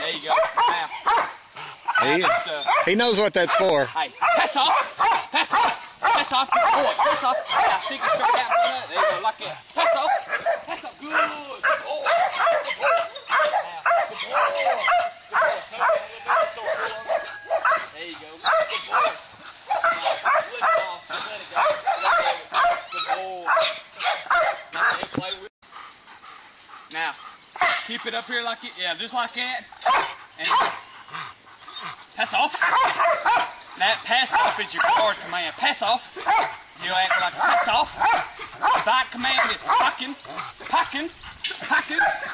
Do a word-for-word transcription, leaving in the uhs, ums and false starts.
There you go. Now. He, uh, he knows what that's for. Hey, pass off. Pass off. Pass off. Good boy. Pass off. Now stick it straight out. There you go. Like that. Pass off. Pass off. Good. Good boy. Good boy. Now, good boy. Good boy. Come on, a little bit. So pull on it. There you go. Good boy. Now, let it off. Let it go. Let it go. Good boy. Now, play with it. Now, keep it up here like it. Yeah, just like that. And pass off. That pass off is your guard command. Pass off. You act like a pass off. The bite command is pocking, pocking, pocking.